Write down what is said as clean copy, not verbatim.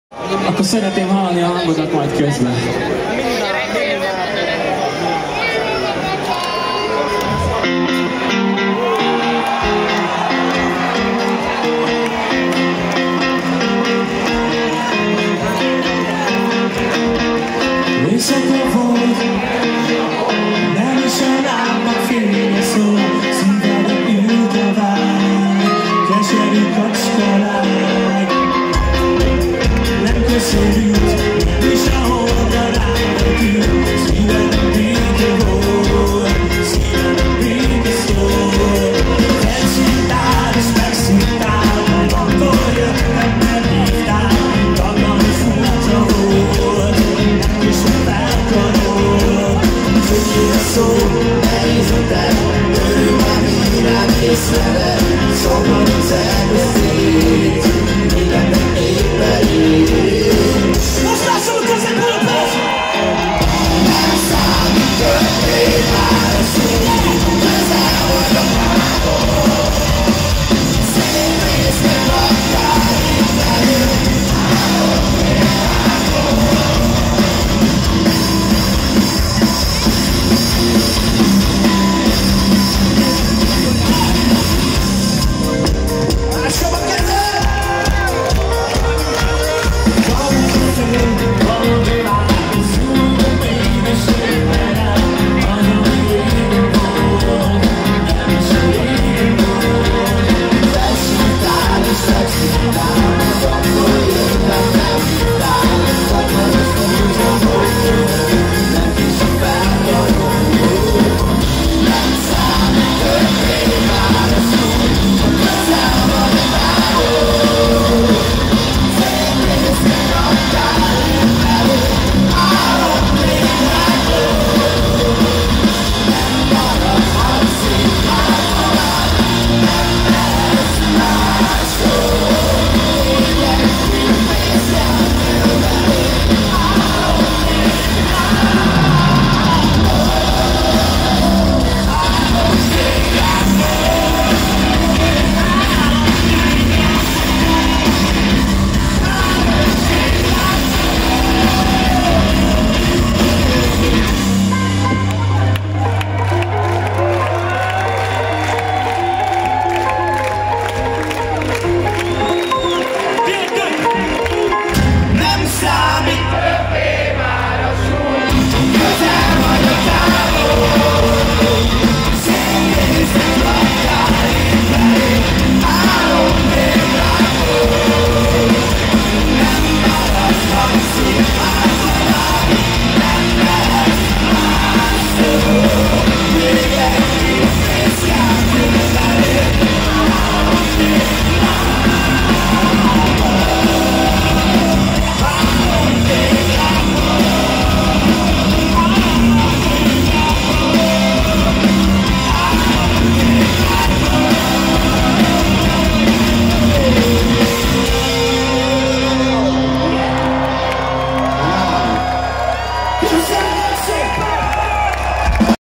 Akkor szeretném hallani a hangodat majd közben. Éjszaka volt, nem is a lábnak fénye szó, szíveden ült a vágy, keserű kacskalágy. Nem köszörült, nem is a holdra rád ült, szíveden béke volt, szíveden béke szól. Felszíntál és megszíntál, magamtól jöttem, nem hívtál, tagban is furcsa volt. És a felkarol, könnyű a szó, nehéz a te, örül a hírám észleled, szabad az elbeszéd, mindenben éppen ér. Most lássuk közepül a perc! Nem számít többé már a szó, közel vagy a párból. Szétnéznek laktál, itt belül, állok mélából. See